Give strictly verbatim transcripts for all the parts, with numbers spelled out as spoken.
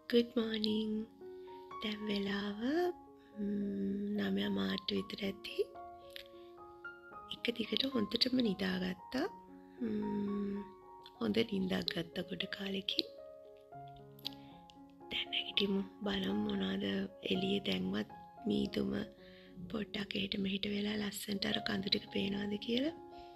good morning. දැන් වෙලාව නවය මාට විතර ඇති. එක දිගට හොඳටම නිදාගත්තා. හොඳ නිින්දක් ගත්තා ගොඩ කාලෙකින්. දැන් නැගිටිමු බලමු මොනවද එළියේ දැන්වත් මීදුම පොඩ්ඩක් එහෙට මෙහෙට වෙලා ලස්සනට අර කඳු ටික පේනවද කියලා.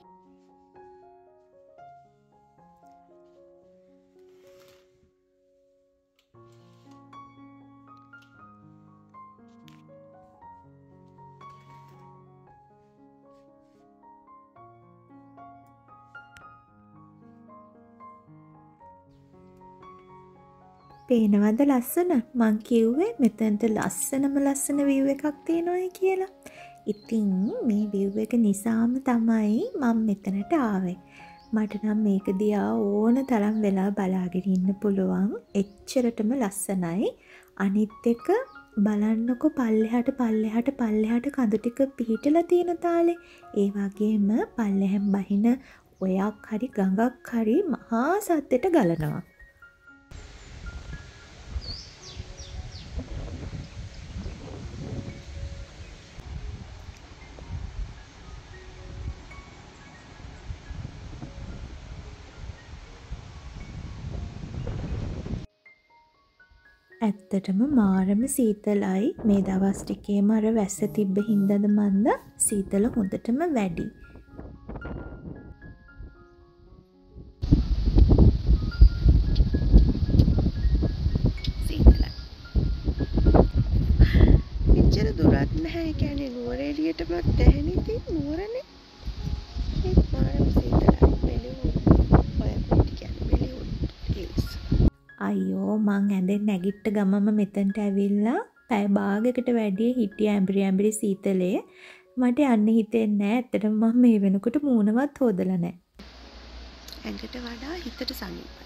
පේනවද ලස්සන? මං කිව්වේ මෙතනට ලස්සනම ලස්සන view එකක් තියෙනවායි කියලා. ඉතින් මේ view එක නිසාම තමයි මම මෙතනට ආවේ. මට නම් මේක දිහා ඕන තරම් වෙලා බලාගෙන ඉන්න පුළුවන්. එච්චරටම ලස්සනයි. අනිත් එක බලන්නකො පල්ලෙහාට පල්ලෙහාට පල්ලෙහාට කඳු ටික පිහිටලා තියෙන තාලේ. ඒ වගේම පල්ලෙහෙන් බහින ඔයක් හරි ගඟක් හරි මහා සද්දෙට ගලනවා. ඇත්තටම මාරම සීතලයි. මේ දවස් ටිකේම අර වැස්ස තිබ්බ හින්දාද මන්ද සීතල හොඳටම වැඩි. සීතලයි. එච්චර දුරක් නැහැ. ඒ කියන්නේ නුවර එළියටම දැහෙන ඉතින් නුවරනේ. ඒත් මාරම සීතලයි. බෙලිවුඩ් ඔය පිට කියන්නේ බෙලිවුඩ් හිල්ස්. අයියෝ මං ඇඳෙන් නැගිට්ට ගමම මෙතනට ඇවිල්ලා පැය භාගයකට වැඩිය හිටියා ඇඹරි ඇඹරි සීතලේ. මට යන්න හිතෙන්නේ නැහැ. ඇත්තටම මම මේ වෙනකොට මූණවත් හොදලා නැහැ. ඇඟට වඩා හිතට සනීපයි.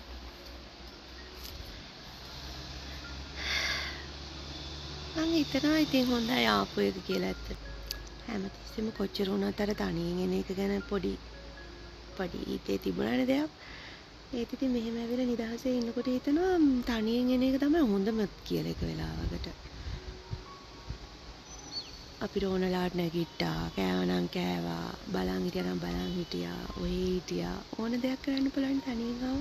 මං හිතනවා ඉතින් හොඳයි ආපු එක කියලා ඇත්තට. හැමතිස්සෙම කොච්චර වුණත් අර තනියෙන් එන එක ගැන පොඩි පොඩි හිතේ තිබුණානේ දෙයක්. ඒත් ඉතින් මෙහෙම ඇවිල්ලා නිදහසේ ඉන්නකොට හිතනවා තනියෙන් එන එක තමයි හොඳම කියලා එක වෙලාවකට. අපි රෝනලාට නැගිට්ටා, කෑවනම් කෑවා, බලන් හිටියනම් බලන් හිටියා, ඔහේ හිටියා. ඕන දෙයක් කරන්න පුළුවන් තනියෙන් ආව.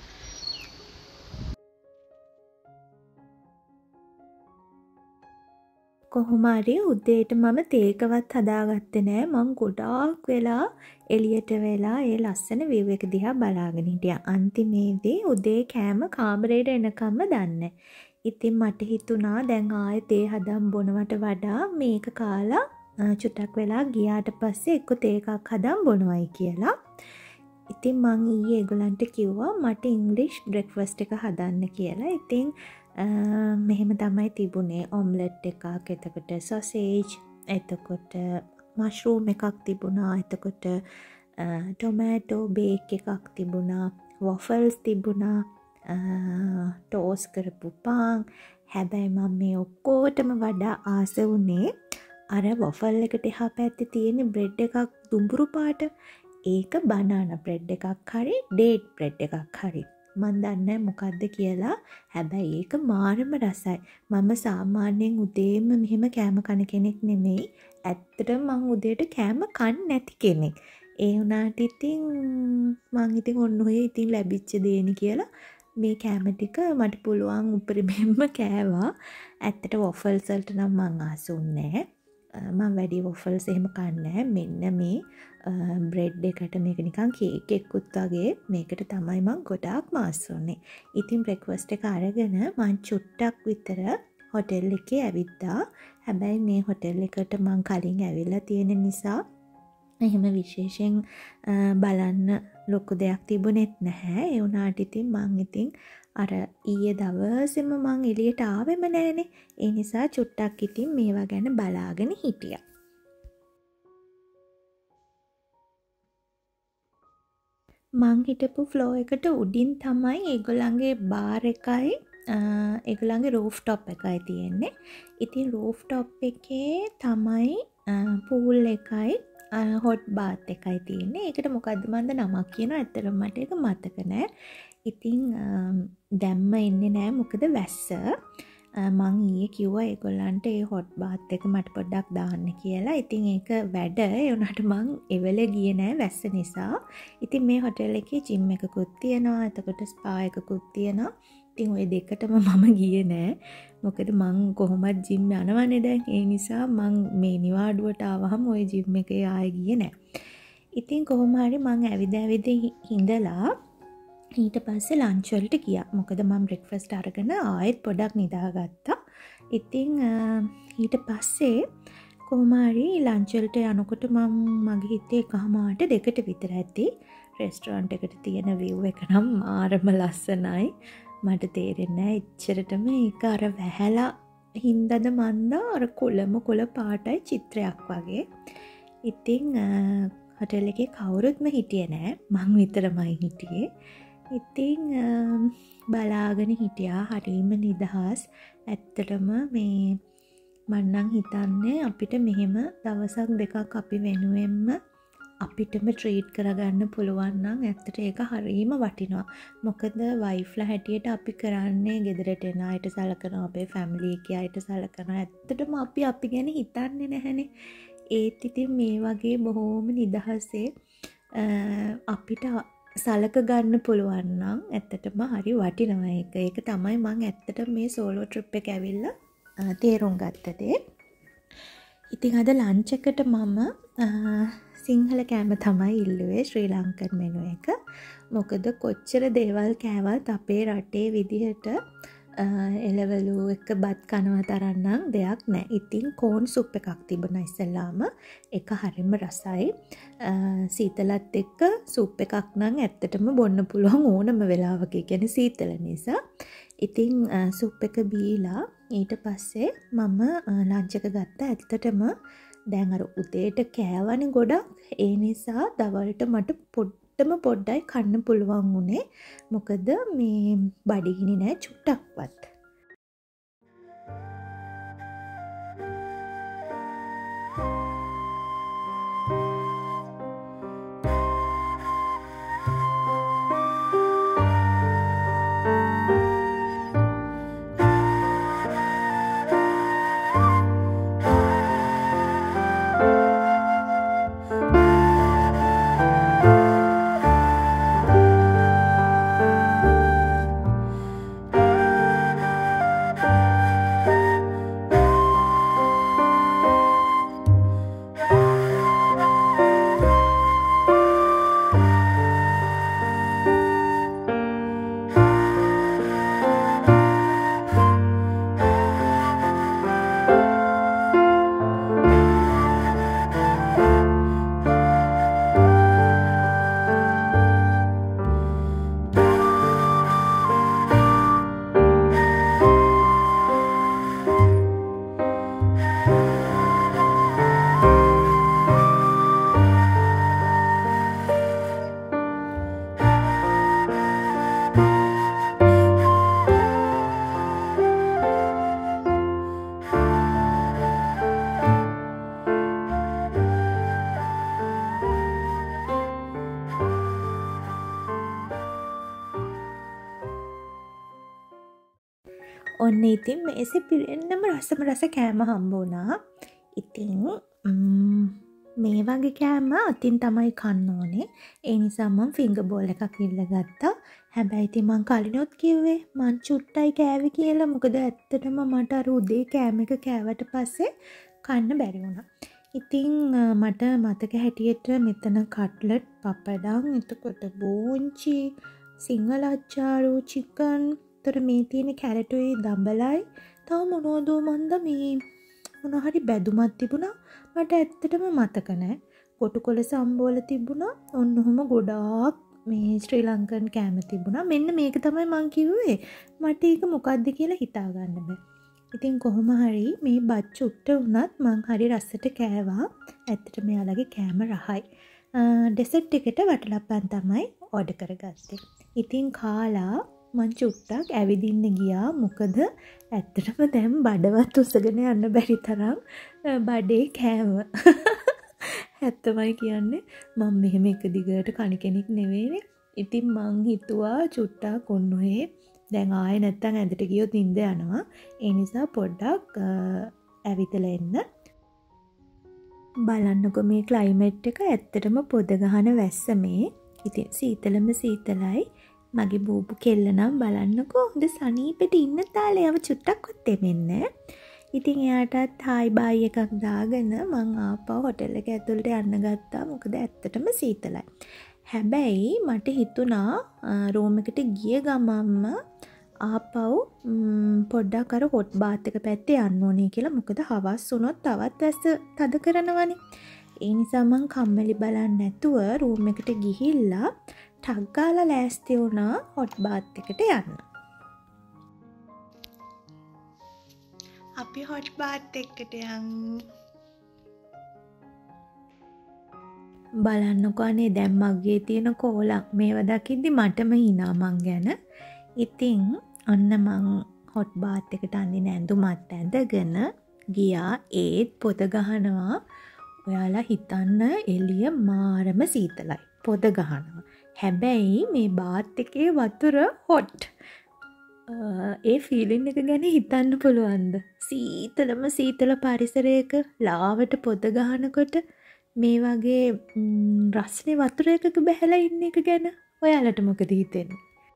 කොහොම හරි උදේට මම තේකවත් හදාගත්තේ නෑ. මං ගොඩාක් වෙලා එළියට වෙලා ඒ ලස්සන view එක දිහා බලාගෙන හිටියා. අන්තිමේදී උදේ කෑම කාමරේට එනකම්ම දන්නේ. ඉතින් මට හිතුණා දැන් ආයේ තේ හදන් බොනවට වඩා මේක කාලා චුට්ටක් වෙලා ගියාට පස්සේ එක්ක තේ එකක් හදන් බොනවයි කියලා. ඉතින් මං ඊයේ ඒගොල්ලන්ට කිව්වා මට ඉංග්‍රීසි බ්‍රෙක්ෆාස්ට් එක හදන්න කියලා. ඉතින් මෙහෙම තමයි තිබුණේ. ඔම්ලට් එකක්, එතකොට සොසේජ්, එතකොට මෂ්රූම් එකක් තිබුණා, එතකොට ටොමෑටෝ බේක් එකක් තිබුණා, වොෆල්ස් තිබුණා, ටෝස් කරපු පාන්. හැබැයි මම මේ ඔක්කොටම වඩා ආස වුණේ අර වොෆල් එකට එහා පැත්තේ තියෙන බ්‍රෙඩ් එකක් දුඹුරු පාට. ඒක බනානා බ්‍රෙඩ් එකක් හරි ඩේට් බ්‍රෙඩ් එකක් හරි. මන් දන්නේ මොකද්ද කියලා. හැබැයි ඒක මාරම රසයි. මම සාමාන්‍යයෙන් උදේම මෙහෙම කෑම කන කෙනෙක් නෙමෙයි. ඇත්තටම මං උදේට කෑම කන්නේ නැති කෙනෙක්. ඒ වුණාට ඉතින් මං ඉතින් ඔන්න ඔය ඉතින් ලැබිච්ච දේනි කියලා මේ කෑම ටික මට පුළුවන් උපරිමයෙන්ම කෑවා. ඇත්තට වොෆල්ස් වලට නම් මං ආසුන්නේ නැහැ. මම වැඩි වොෆල්ස් එහෙම කන්නේ නැහැ. මෙන්න මේ බ්‍රෙඩ් එකට මේක නිකන් කේක් එකකුත් වගේ මේකට තමයි මං ගොඩාක් මාස් වුනේ. ඉතින් බ්‍රෙක්ෆාස්ට් එක අරගෙන මං චුට්ටක් විතර හොටෙල් එකේ ඇවිද්දා. හැබැයි මේ හොටෙල් එකට මං කලින් ඇවිල්ලා තියෙන නිසා එහෙම විශේෂයෙන් බලන්න ලොකු දෙයක් තිබුණෙත් නැහැ. ඒ වුණාට ඉතින් මං ඉතින් අර ඊයේ දවසේම මං එළියට ආවෙම නැහනේ. ඒ නිසා චුට්ටක් ඉතින් මේවා ගැන බලාගෙන හිටියා. මං හිටපු ෆ්ලෝ එකට උඩින් තමයි ඒගොල්ලන්ගේ බාර් එකයි ඒගොල්ලන්ගේ රූෆ් ටොප් එකයි තියෙන්නේ. ඉතින් රූෆ් ටොප් එකේ තමයි පූල් එකයි හොට් බාත් එකයි තියෙන්නේ. ඒකට මොකද්ද මන්ද නමක් කියනවා. ඇත්තටම මට ඒක මතක නෑ. ඉතින් දැම්ම එන්නේ නෑ මොකද වැස්ස. මං ඊයේ කිව්වා ඒගොල්ලන්ට ඒ හොට් බාත් එක මට පොඩ්ඩක් දාන්න කියලා. ඉතින් ඒක වැඩ ඒ වුණාට මං එවල ගියේ නෑ වැස්ස නිසා. ඉතින් මේ හොටෙල් එකේ ජිම් එකකුත් තියෙනවා. එතකොට ස්පා එකකුත් තියෙනවා. ඉතින් ওই දෙකටම මම ගියේ නෑ. මොකද මං කොහොමද ජිම් යනවනේ දැන්. ඒ නිසා මං මේ නිවාඩුවට ආවහම ওই ජිම් එකේ ආයෙ ගියේ නෑ. ඉතින් කොහොම හරි මං ඇවිද ඇවිද හිඳලා ඊට පස්සේ ලන්ච් වලට ගියා. මොකද මම බ්‍රෙක්ෆාස්ට් අරගෙන ආයෙත් පොඩක් නිදාගත්තා. ඉතින් ඊට පස්සේ කොහොම හරි ලන්ච් වලට යනකොට මම මගේ හිතේ එකමාරට දෙකට විතර ඇති රෙස්ටොරන්ට් එකට තියෙන view එක නම් මාරම ලස්සනයි. මට තේරෙන්නේ නැහැ එච්චරටම ඒක අර වැහැලා හින්දාද මන්දා අර කොළම කොළ පාටයි චිත්‍රයක් වගේ. ඉතින් හොටෙල් එකේ කවුරුත්ම හිටියේ නැහැ. මං විතරමයි හිටියේ. ඉතින් බලාගෙන හිටියා හරිම නිදහස්. ඇත්තටම මේ මන්නම් හිතන්නේ අපිට මෙහෙම දවසක් දෙකක් අපි වෙනුවෙන්ම අපිටම ට්‍රීට් කරගන්න පුළුවන් නම් ඇත්තට ඒක හරිම වටිනවා. මොකද වයිෆ්ලා හැටියට අපි කරන්නේ ගෙදරට එන අයට සලකනවා, අපේ ෆැමිලි එකේ අයට සලකනවා. ඇත්තටම අපි අපි ගැන හිතන්නේ නැහනේ. ඒත් ඉතින් මේ වගේ බොහොම නිදහසේ අපිට සලක ගන්න පුළුවන් නම් ඇත්තටම හරි වටිනවා ඒක. ඒක තමයි මම ඇත්තටම මේ සෝලෝ ට්‍රිප් එක ඇවිල්ලා තේරුම් ගත්ත දේ. ඉතින් අද ලන්ච් එකට මම සිංහල කෑම තමයි ඉල්ලුවේ ශ්‍රී ලංකන් මෙනු එක. මොකද කොච්චර දේවල් කෑවත් අපේ රටේ විදිහට එළවලු එක බත් කනවා තරන්නම් දෙයක් නෑ. ඉතින් කෝන් සුප් එකක් තිබුණා ඉස්සෙල්ලාම. ඒක හරිම රසයි. සීතලත් එක්ක සුප් එකක් නම් ඇත්තටම බොන්න පුළුවන් ඕනම වෙලාවක. ඒ කියන්නේ සීතල නිසා. ඉතින් සුප් එක බීලා ඊට පස්සේ මම ලන්ච් එක ගත්තා. ඇත්තටම දැන් අර උදේට කෑවනේ ගොඩක්. ඒ නිසා දවල්ට මට පොඩ්ඩම පොඩ්ඩයි කන්න පුළුවන් වුණේ. මොකද මේ බඩගිනි නෑ චුට්ටක්වත්. ඔන්න ඉතින් මේසෙ පිරෙන්නම රසම රස කෑම හම්බ වුණා. ඉතින් මේ වගේ කෑම අතින් තමයි කන්න ඕනේ. ඒ නිසා මම ෆිංගර් බෝල් එකක් ඉල්ලගත්තා. හැබැයි ඉතින් මං කලිනුත් කිව්වේ මං චුට්ටයි කෑවේ කියලා. මොකද ඇත්තටම මට අර උදේ කෑම එක කෑවට පස්සේ කන්න බැරි වුණා. ඉතින් මට මතක හැටියට මෙතන කට්ලට්, පපඩම්, එතකොට බෝංචි, සිංහල අච්චාරු, චිකන්, තොර මේ තියෙන කැරටුයි දඹලයි තව මොනවද මන්ද මේ මොන හරි බැදුමක් තිබුණා. මට ඇත්තටම මතක නැහැ. කොටුකොළ සම්බෝල තිබුණා. ඔන්න ඔහම ගොඩාක් මේ ශ්‍රී ලංකන් කෑම තිබුණා. මෙන්න මේක තමයි මං කිව්වේ. මට ඒක මොකද්ද කියලා හිතා ගන්න බෑ. ඉතින් කොහොම හරි මේ බත් චුට්ට වුණත් මං හරි රසට කෑවා. ඇත්තටම මෙයාලගේ කෑම රහයි. ඩෙසර්ට් එකට වටලප්පන් තමයි ඕඩර් කරගත්තේ. ඉතින් කාලා මං චුට්ටක් ඇවිදින්න ගියා. මොකද ඇත්තටම දැන් බඩවත් උස්සගෙන යන්න බැරි තරම් බඩේ කෑම. ඇත්තමයි කියන්නේ මම මෙහෙම එක දිගට කණ කෙනෙක් නෙවෙයිනේ. ඉතින් මං හිතුවා චුට්ටක් ඔන්නෝේ දැන් ආයෙ නැත්තම් ඇඳට ගියොත් නිින්ද යනවා. ඒ නිසා පොඩ්ඩක් ඇවිදලා එන්න. බලන්නකො මේ ක්ලයිමේට් එක ඇත්තටම පොද ගහන වැස්ස මේ. ඉතින් සීතලම සීතලයි. මගේ බූබු කෙල්ල නම් බලන්නකෝ හොඳ සනීපෙට ඉන්න තාලේ යව චුට්ටක්වත් දෙන්නේ. ඉතින් එයාටත් හායි බායි එකක් දාගෙන මං ආපහු හොටෙල් එක ඇතුළට යන්න ගත්තා. මොකද ඇත්තටම සීතලයි. හැබැයි මට හිතුණා රූම් එකට ගිය ගමන්ම ආපහු පොඩ්ඩක් අර හොට් බාත් එක පැත්තේ යන්න ඕනේ කියලා. මොකද හවස් වුණොත් තවත් ඇස් තද කරනවනේ. ඒ නිසා මං කම්මැලි බලන්නේ නැතුව රූම් එකට ගිහිල්ලා ටක් ගාලා ලෑස්ති වුණා හොට් බාත් එකට යන්න. අපි හොට් බාත් එකට යමු. බලන්නකෝ අනේ දැන් මගේ තියෙන කෝලක් මේව දකිද්දි මටම hina මං ගැන. ඉතින් අන්න මං හොට් බාත් එකට අඳින ඇඳුමත් ඇඳගෙන ගියා. ඒත් පොද ගහනවා. ඔයාලා හිතන්න එළිය මාරම සීතලයි. පොද ගහනවා. හැබැයි මේ බාත් එකේ වතුර හොට්. ඒ ෆීලින් එක ගැන හිතන්න පුළුවන්ද? සීතලම සීතල පරිසරයක ලාවට පොද ගහනකොට මේ වගේ රස්නේ වතුර එකක බැහැලා ඉන්න එක ගැන ඔයාලට මොකද හිතෙන්නේ?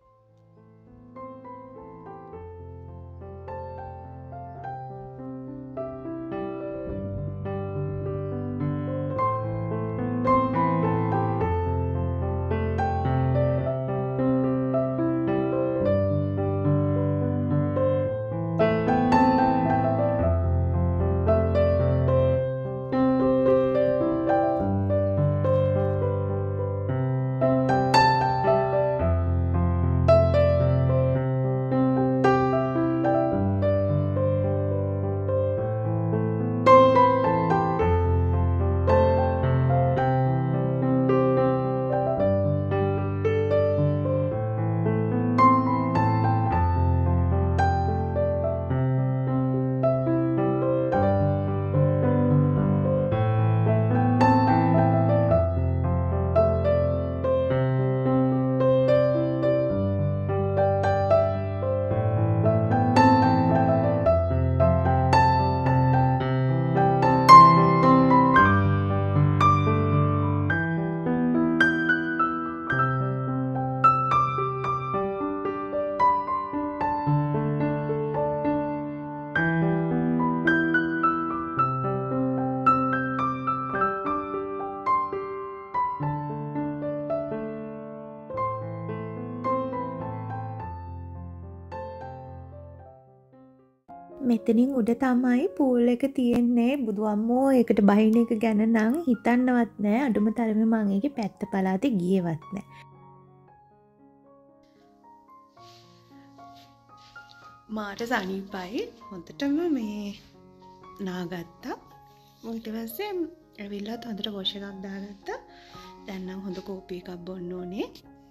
මෙතනින් උඩ තමයි පූල් එක තියෙන්නේ. බුදු අම්මෝ ඒකට බහින එක ගැන නම් හිතන්නවත් නෑ. අඩුම තරමේ මං ඒකේ පැත්ත පළාතේ ගියේවත් නෑ. මාට සනීපයි. හොඳටම මේ නාගත්තා. ඊට පස්සේ ඇවිල්ලා හොඳට වොෂ් එකක් දාගත්තා. දැන් නම් හොඳ කෝපි එකක් බොන්න ඕනේ.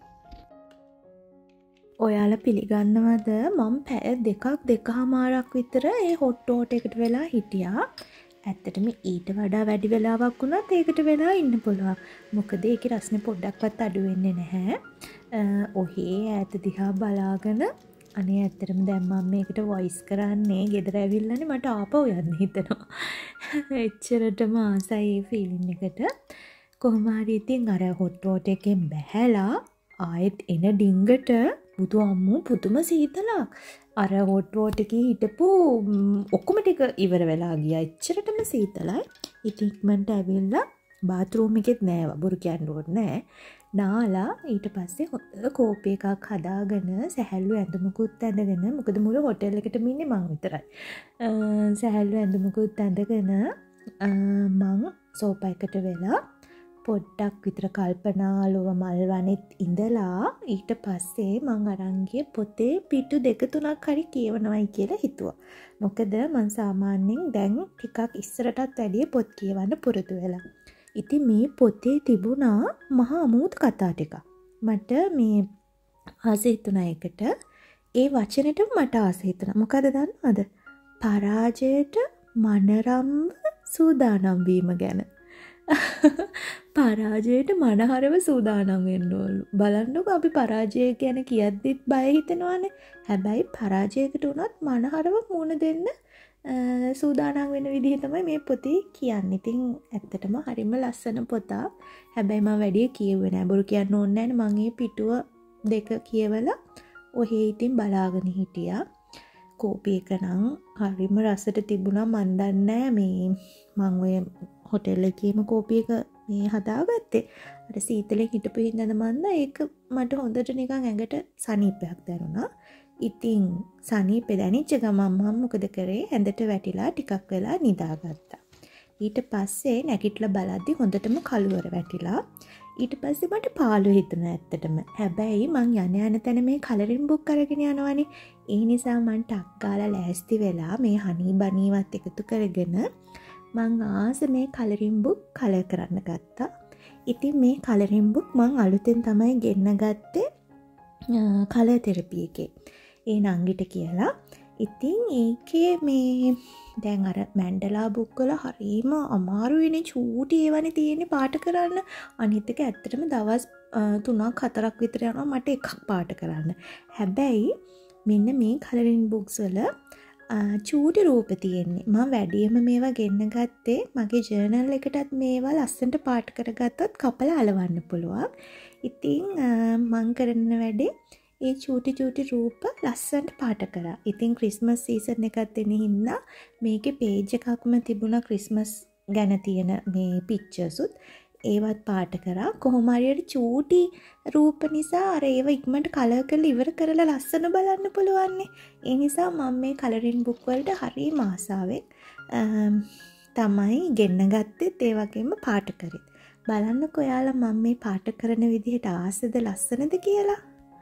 ඔයාලා පිළිගන්නවද මම පැය දෙකක් දෙකමාරක් විතර ඒ හොට් ටෝට් එකට වෙලා හිටියා. ඇත්තටම ඊට වඩා වැඩි වෙලාවක් වුණත් ඒකට වෙලා ඉන්න පුළුවන්. මොකද ඒකේ රස්නේ පොඩ්ඩක්වත් අඩු වෙන්නේ නැහැ. ඔහේ ඈත දිහා බලාගෙන අනේ ඇත්තටම දැන් මම මේකට වොයිස් කරන්නේ ගෙදර ඇවිල්ලානේ මට ආපහු යන්න හිතෙනවා. එච්චරටම ආසයි ඒ ෆීලින් එකට. කොහොම හරි ඉතින් අර හොට් ටෝට් එකෙන් බැහැලා ආයෙත් එන ඩිංගට බුදු අම්මෝ පුදුම සීතලක්. අර හොට් ටෝට් එකේ හිටපු ඔක්කොම ටික ඉවර වෙලා ගියා. එච්චරටම සීතලයි. ඉතින් ඉක්මනට ඇවිල්ලා බාත් รู ම් එකෙත් නෑ වබුරු කියන්න ඕනේ නෑ. නාලා ඊට පස්සේ හොඳ කෝපි එකක් හදාගෙන සැහැල්ලු ඇඳුමකුත් ඇඳගෙන මොකද මුළු හොටෙල් එකටම ඉන්නේ මං විතරයි. සැහැල්ලු ඇඳුමකුත් ඇඳගෙන මං සෝපා එකට වෙලා පොඩ්ඩක් විතර කල්පනාලුව මල් වනෙත් ඉඳලා ඊට පස්සේ මං අරන් ගිය පොතේ පිටු දෙක තුනක් හරි කියවනවයි කියලා හිතුවා. මොකද මං සාමාන්‍යයෙන් දැන් ටිකක් ඉස්සරටත් වැඩිය පොත් කියවන්න පුරුදු වෙලා. ඉතින් මේ පොතේ තිබුණා මහා අමෝද කතා ටිකක්. මට මේ ආස හිතුණා එකට. ඒ වචනෙට මට ආස හිතුණා. මොකද දන්නවද? පරාජයට මනරම්ව සූදානම් වීම ගැන. පරාජයට මනහරව සූදානම් වෙන්න ඕනලු. බලන්නකො අපි පරාජය ගැන කියද්දිත් බය හිතෙනවානේ. හැබැයි පරාජයකට උනත් මනහරව මුහුණ දෙන්න සූදානම් වෙන විදිහ තමයි මේ පොතේ කියන්නේ. ඉතින් ඇත්තටම හරිම ලස්සන පොතක්. හැබැයි මම වැඩි කියුවේ නෑ. බොරු කියන්න ඕනේ නෑනේ. මම මේ පිටුව දෙක කියවලා ඔහේ ඉතින් බලාගෙන හිටියා. කෝපි එක නම් හරිම රසට තිබුණා. මන් දන්නේ මේ මම ඔය හොටෙල් එකේම කෝපි එක මේ හදාගත්තේ. අර සීතලෙන් හිටපු හින්දාද මන්ද ඒක මට හොඳට නිකන් ඇඟට සනීපයක් දැනුණා. ඉතින් සනීපේ දැනෙච්ච ගමන් මම මොකද කරේ? ඇඳට වැටිලා ටිකක් වෙලා නිදාගත්තා. ඊට පස්සේ නැගිටලා බලද්දි හොඳටම කළුවර වැටිලා. ඊට පස්සේ මට පාළුව හිතුණා ඇත්තටම. හැබැයි මං යන යන තැන මේ කලරින් බුක් අරගෙන යනවනේ. ඒ නිසා මං ටක් ගාලා ලෑස්ති වෙලා මේ හනී බනීවත් එකතු කරගෙන මං ආස මේ කලරින් බුක් කලර් කරන්න ගත්තා. ඉතින් මේ කලරින් බුක් මං අලුතෙන් තමයි ගෙන්න ගත්තේ කලර් තෙරපි එකේ. ඒ නංගිට කියලා. ඉතින් ඒකේ මේ දැන් අර මැන්ඩලා බුක් වල හරීම අමාරුයිනේ චූටි ඒවනේ තියෙන්නේ පාට කරන්න. අනිත් එක ඇත්තටම දවස් තුනක් හතරක් විතර යනවා මට එකක් පාට කරන්න. හැබැයි මෙන්න මේ කලරින් බුක්ස් වල චූටි රූප තියෙන්නේ. මම වැඩියෙන්ම මේවා ගෙන්න ගත්තේ මගේ ජර්නල් එකටත් මේවා ලස්සනට පාට කරගත්තොත් කපලා අලවන්න පුළුවන්. ඉතින් මම කරන වැඩේ ඒ චූටි චූටි රූප ලස්සනට පාට කරා. ඉතින් ක්‍රිස්මස් සීසන් එකත් එන හින්දා මේකේ පේජ් එකක්ම තිබුණා ක්‍රිස්මස් ගැන තියෙන මේ පික්චර්ස් උත් ඒවත් පාට කරා. කොහොම හරි චූටි රූප නිසා අර ඒව ඉක්මනට කලර් කරලා ඉවර කරලා ලස්සන බලන්න පුළුවන් නේ. ඒ නිසා මම මේ කලරින් බුක් වලට හරිම ආසාවෙන් තමයි ගෙන්න ගත්තෙත් ඒ වගේම පාට කරේ. බලන්නකෝ ඔයාලා මම මේ පාට කරන විදිහට ආසද ලස්සනද කියලා.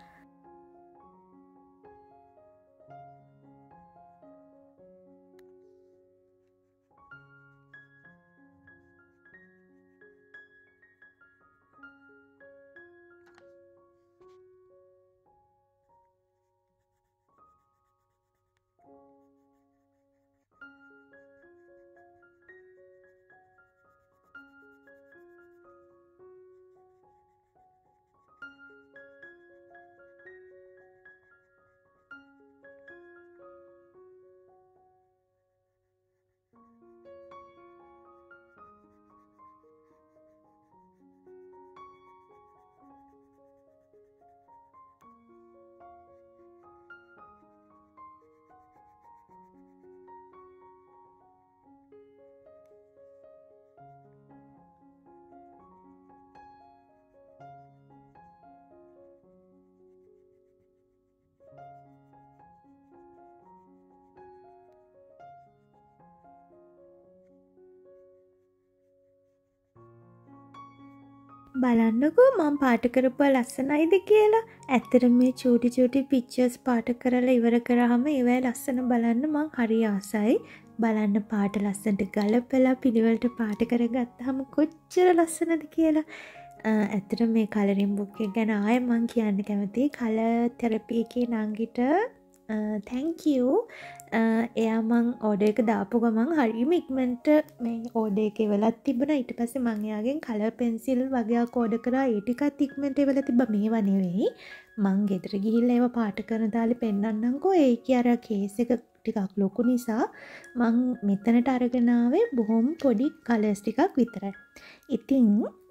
බලන්නකෝ මම පාට කරපුවා ලස්සනයිද කියලා. ඇත්තටම මේ චූටි චූටි පික්චර්ස් පාට කරලා ඉවර කරාම ඒවයි ලස්සන බලන්න මං හරි ආසයි. බලන්න පාට ලස්සනට ගලපලා පිළිවෙලට පාට කරගත්තාම කොච්චර ලස්සනද කියලා. ඇත්තටම මේ කලරින් බුක් එක ගැන ආයෙ මං කියන්න කැමතියි. කලර් තෙරපි එකේ නංගිට thank you. එයා මං ඕඩර් එක දාපු ගමන් හරියම ඉක්මනට මේ ඕඩර් එක ඉවලත් තිබුණා. ඊට පස්සේ මං එයාගෙන් කලර් පෙන්සිල් වගේක් ඕඩර් කරා. ඒ ටිකත් ඉක්මනට ඉවලා තිබ්බා. මේවා නෙවෙයි. මං ගෙදර ගිහිල්ලා ඒවා පාට කරන දාලේ පෙන්නන්නම්කෝ. ඒකේ අර කේස් එක ටිකක් ලොකු නිසා මං මෙතනට අරගෙන ආවේ බොහොම පොඩි කලර්ස් ටිකක් විතරයි. ඉතින්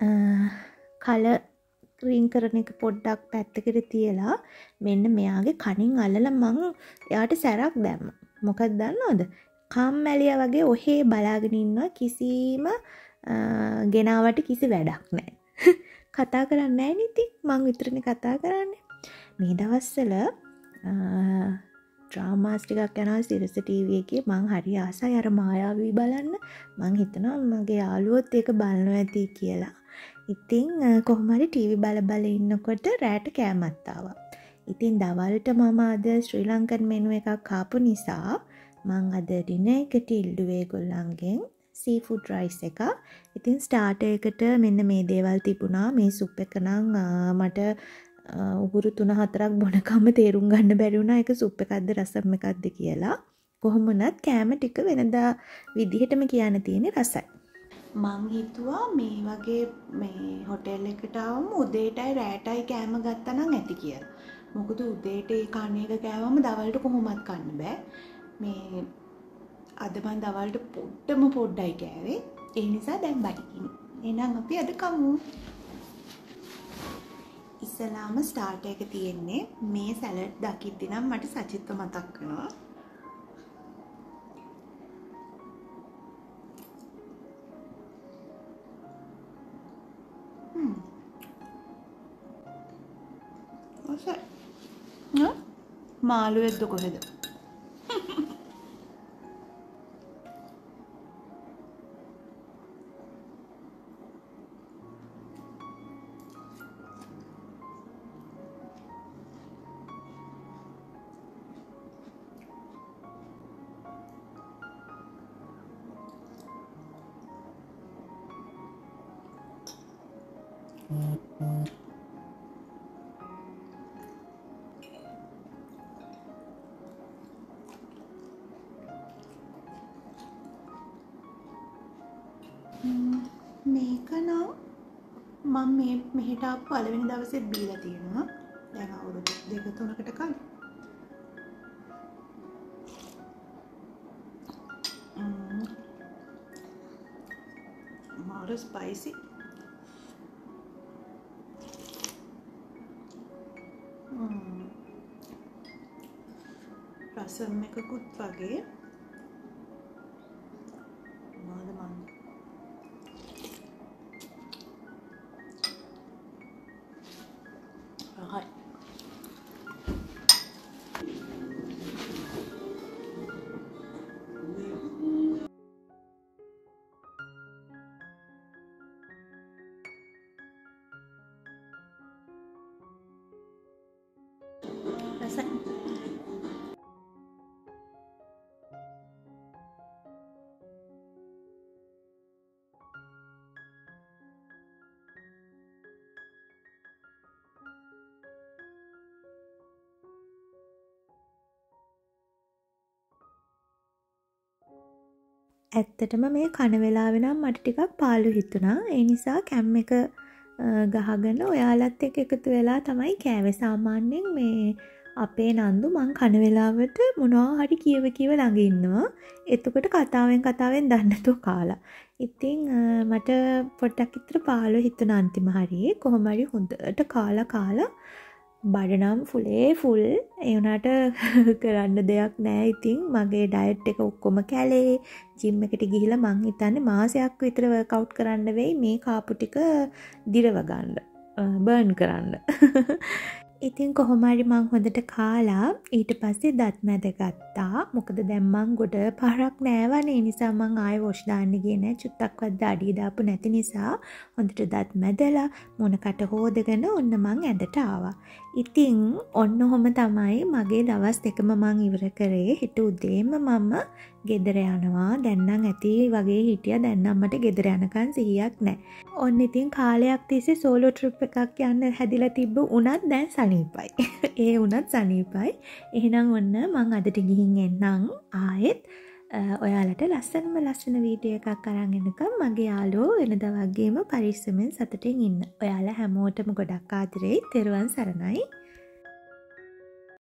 කලර් රින් කරන එක පොඩ්ඩක් පැත්තකට තියලා මෙන්න මෙයාගේ කනින් අල්ලලා මං එයාට සැරක් දැම්මා. මොකක්ද දන්නවද? කම්මැලියා වගේ ඔහේ බලාගෙන ඉන්නවා. කිසිම ගෙනාවට කිසි වැඩක් නැහැ. කතා කරන්නේ නැහැ නේ. ඉතින් මං විතරනේ කතා කරන්නේ. මේ දවස්වල ඩ්‍රාමාස් ටිකක් යනවා සිරස ටීවී එකේ. මං හරි ආසයි අර මායාවී බලන්න. මං හිතනවා මගේ යාළුවොත් ඒක බලනවා ඇති කියලා. ඉතින් කොහොම හරි ටීවී බල බල ඉන්නකොට රැට කෑමක් ආවා. ඉතින් දවල්ට මම අද ශ්‍රී ලංකන් මෙනු එකක් ආපු නිසා මං අද ඩිනර් එකට ඉල්ලුවේ ඒගොල්ලන්ගෙන් සී ෆුඩ් රයිස් එකක්. ඉතින් ස්ටාර්ටර් එකට මෙන්න මේ දේවල් තිබුණා. මේ සුප් එක නම් මට උගුරු තුන හතරක් බොනකම තේරුම් ගන්න බැරි වුණා ඒක සුප් එකක්ද රසම් එකක්ද කියලා. කොහොම වුණත් කෑම ටික වෙනදා විදිහටම කියන්න තියෙන්නේ රසයි. මං හිතුවා මේ වගේ මේ හොටෙල් එකට ආවම උදේටයි රෑටයි කෑම ගත්තා නම් ඇති කියලා. මොකද උදේට ඒ කණ එක කෑවම දවල්ට කොහොමත් කන්න බෑ. මේ අද මං දවල්ට පොඩ්ඩම පොඩ්ඩයි කෑවේ. ඒ නිසා දැන් බඩගිනි. එහෙනම් අපි අද කමු. ඉස්සලාම ස්ටාර්ටර් එක තියෙන්නේ මේ සැලඩ් දකිද්දි නම් මට සචිත්ව මතක් වෙනවා. හ්ම්. ඔසයි. ඈ මාළුවෙක්ද කොහෙද? මේක නම් මම මේ මෙහෙට ආපු පළවෙනි දවසෙත් බීලා තියෙනවා. දැන් අවුරුදු දෙක තුනකට කලින්. ම්ම්. මාර ස්පයිසි. ම්ම්. රසම් එකකුත් වගේ. මොනවද මන් Right. That's it. ඇත්තටම මේ කන වෙලාවෙ නම් මට ටිකක් පාළු හිතුණා. ඒ නිසා කැම් එක ගහගෙන ඔයාලත් එක්ක එකතු වෙලා තමයි කෑවේ. සාමාන්‍යයෙන් මේ අපේ නන්දු මං කන වෙලාවට මොනවා හරි කියව කියව ළඟ ඉන්නවා. එතකොට කතාවෙන් කතාවෙන් දන්නේ නැතුව කාලා. ඉතින් මට පොඩ්ඩක් විතර පාළු හිතුණා අන්තිම හරියේ. කොහොම හරි හොඳට කාලා කාලා බඩනම් ෆුලේ ෆුල්. ඒ වුණාට කරන්න දෙයක් නැහැ. ඉතින් මගේ ඩයට් එක ඔක්කොම කැලේ. ජිම් එකට ගිහිල්ලා මං හිතන්නේ මාසයක් විතර වර්ක්අවුට් කරන්න වෙයි මේ කාපු ටික දිරව ගන්න. බර්න් කරන්න. ඉතින් කොහොම හරි මං හොඳට කාලා ඊට පස්සේ දත් මැද ගත්තා. මොකද දැන් මං ගොඩ පාරක් නෑවනේ. ඒ නිසා මං ආයෙ වොෂ් දාන්න ගියේ නෑ. චුට්ටක්වත් දාඩිය දාපු නැති නිසා හොඳට දත් මැදලා මොනකට හොදගෙන ඔන්න මං ඇඳට ආවා. ඉතින් ඔන්න ඔහොම තමයි මගේ දවස් දෙකම මං ඉවර කරේ. හෙට උදේම මම ගෙදර යනවා. දැන් නම් ඇති වගේ හිටියා. දැන් නම් මට ගෙදර යනකන් සිහියක් නෑ. ඔන්න ඉතින් කාලයක් තිස්සේ සෝලෝ ට්‍රිප් එකක් යන්න හැදිලා තිබ්බ උනත් දැන් සනීපයි. ඒ උනත් සනීපයි. එහෙනම් ඔන්න මං අදට ගිහින් එන්නම් ආයෙත් ඔයාලට ලස්සනම ලස්සන වීඩියෝ එකක් අරන් එනකම් මගේ යාළුවෝ වෙනදා වගේම පරිස්සමෙන් සතුටින් ඉන්න. ඔයාලා හැමෝටම ගොඩක් ආදරෙයි. තෙරුවන් සරණයි.